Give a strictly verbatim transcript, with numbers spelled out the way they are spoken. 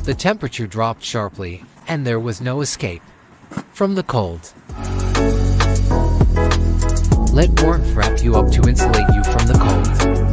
The temperature dropped sharply, and there was no escape from the cold. Let warmth wrap you up to insulate you from the cold.